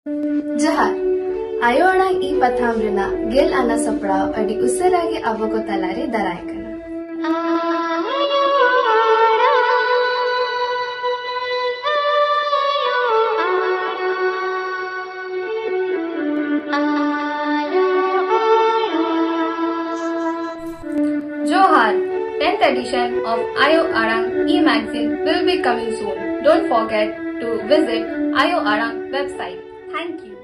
Johar, Ayo Aᱲᱟᱝ ᱯᱟᱛᱷᱟᱢ ᱨᱮᱱᱟᱜ 10 ᱟᱱᱟ ᱥᱟᱯᱲᱟᱣ ᱟᱹᱰᱤ ᱩᱥᱟᱹᱨᱟ ᱜᱮ ᱟᱵᱚ ᱠᱚ ᱛᱟᱞᱟᱨᱮ ᱫᱟᱨᱟᱭ ᱠᱟᱱᱟ। Johar, 10th edition of Ayo Aড়াং e-magazine will be coming soon. Don't forget to visit Ayo Aড়াং website. Thank you.